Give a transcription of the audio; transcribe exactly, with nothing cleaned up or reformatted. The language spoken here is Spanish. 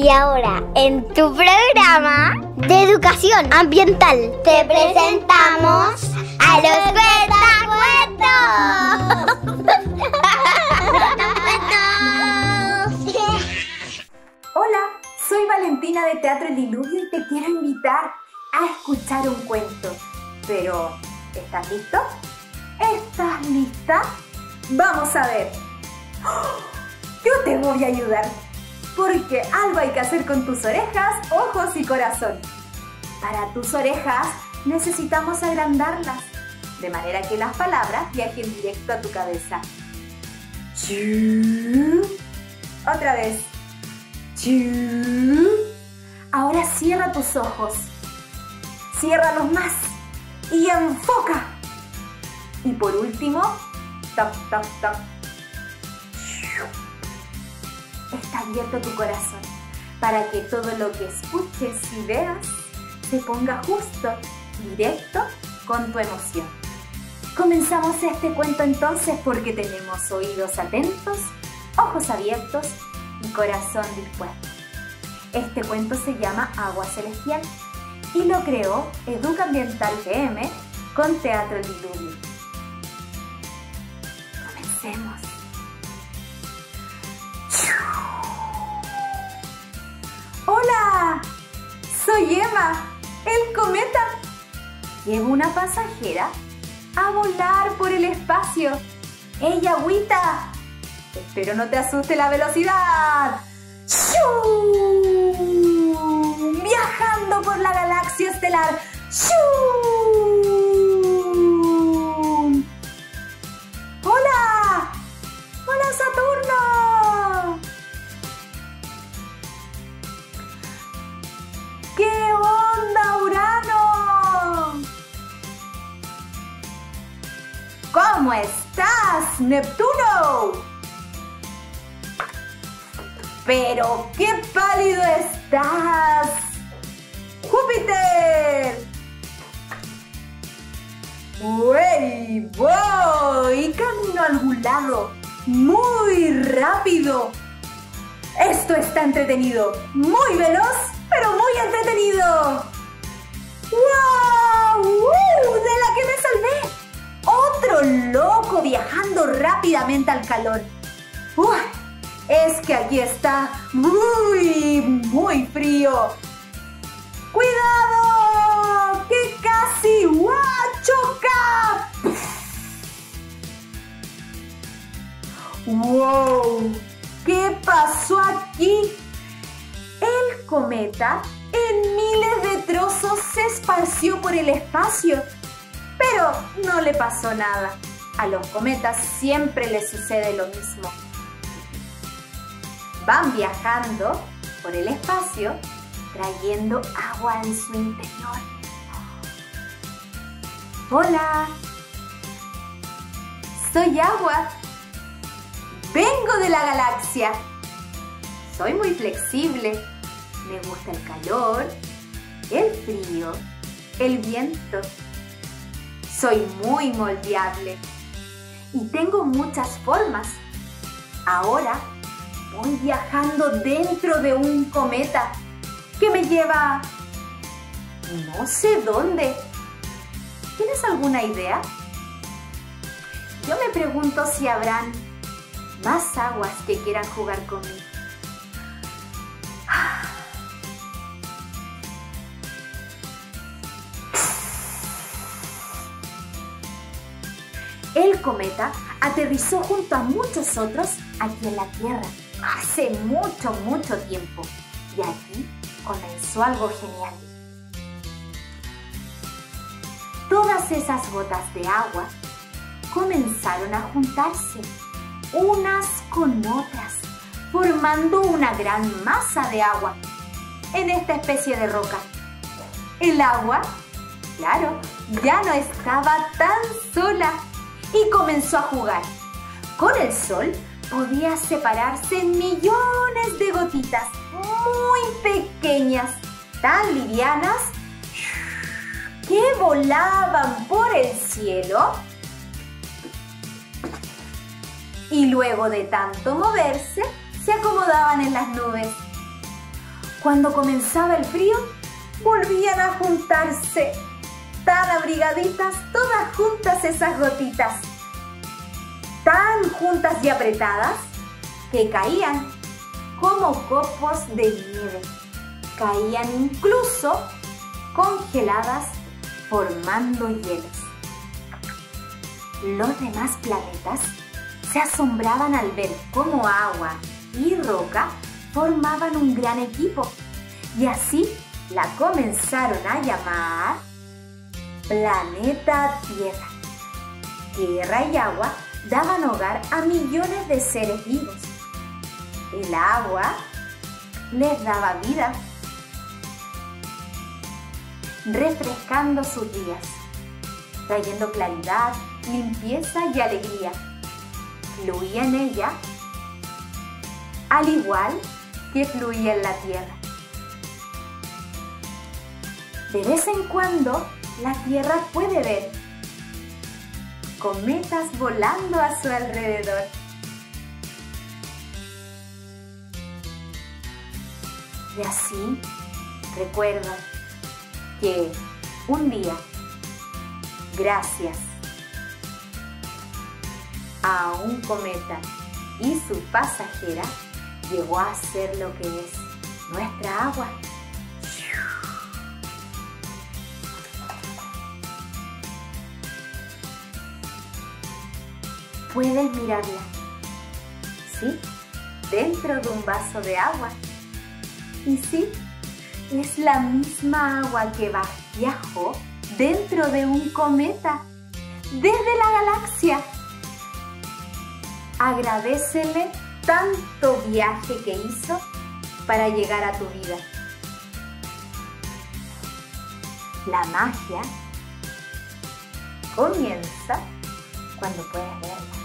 Y ahora, en tu programa de educación ambiental, te presentamos a los cuentacuentos. Hola, soy Valentina de Teatro El Diluvio y te quiero invitar a escuchar un cuento. Pero, ¿estás listo? ¿Estás lista? Vamos a ver. Yo te voy a ayudar, porque algo hay que hacer con tus orejas, ojos y corazón. Para tus orejas necesitamos agrandarlas, de manera que las palabras viajen directo a tu cabeza. Otra vez. Ahora cierra tus ojos. Ciérralos más y enfoca. Y por último, toc, toc, toc. Está abierto tu corazón para que todo lo que escuches y veas se ponga justo, directo con tu emoción. Comenzamos este cuento entonces porque tenemos oídos atentos, ojos abiertos y corazón dispuesto. Este cuento se llama Agua Celestial y lo creó Educa Ambiental F M con Teatro El Diluvio. Comencemos. ¡Hola! Soy Emma, el cometa. Llevo una pasajera a volar por el espacio. ¡Ey, agüita! Espero no te asuste la velocidad. ¡Shoo! Viajando por la galaxia estelar. ¡Shoo! ¡Hola! ¡Hola, Saturno! ¿Qué onda, Urano? ¿Cómo estás, Neptuno? ¡Pero qué pálido estás, Júpiter! ¡Wey! Voy camino a algún lado, muy rápido. Esto está entretenido, muy veloz, pero muy entretenido. ¡Wow! ¡Uh! ¡De la que me salvé! Otro loco viajando rápidamente al calor. ¡Uy! Es que aquí está muy, muy frío. ¡Cuidado! ¡Que casi ¡wow! ¡Choca! ¡Wow! ¿Qué pasó aquí? El cometa en miles de trozos se esparció por el espacio, pero no le pasó nada. A los cometas siempre les sucede lo mismo. Van viajando por el espacio, trayendo agua en su interior. Hola, soy agua. Vengo de la galaxia. Soy muy flexible. Me gusta el calor, el frío, el viento. Soy muy moldeable y tengo muchas formas. Ahora voy viajando dentro de un cometa que me lleva no sé dónde. ¿Tienes alguna idea? Yo me pregunto si habrán más aguas que quieran jugar conmigo. El cometa aterrizó junto a muchos otros aquí en la Tierra hace mucho, mucho tiempo. Y aquí comenzó algo genial. Todas esas gotas de agua comenzaron a juntarse unas con otras, formando una gran masa de agua en esta especie de roca. El agua, claro, ya no estaba tan sola y comenzó a jugar. Con el sol podía separarse en millones de gotitas muy pequeñas, tan livianas, que volaban por el cielo y luego de tanto moverse, se acomodaban en las nubes. Cuando comenzaba el frío, volvían a juntarse, tan abrigaditas, todas juntas esas gotitas, tan juntas y apretadas que caían como copos de nieve, caían incluso congeladas formando hielos. Los demás planetas se asombraban al ver cómo agua y roca formaban un gran equipo y así la comenzaron a llamar Planeta Tierra. Tierra y agua daban hogar a millones de seres vivos. El agua les daba vida, refrescando sus días, trayendo claridad, limpieza y alegría. Fluía en ella, al igual que fluía en la tierra. De vez en cuando, la Tierra puede ver cometas volando a su alrededor. Y así recuerda que un día, gracias a un cometa y su pasajera, llegó a ser lo que es nuestra agua. Puedes mirarla, ¿sí? Dentro de un vaso de agua. Y sí, es la misma agua que viajó dentro de un cometa, desde la galaxia. Agradécele tanto viaje que hizo para llegar a tu vida. La magia comienza cuando puedes verla.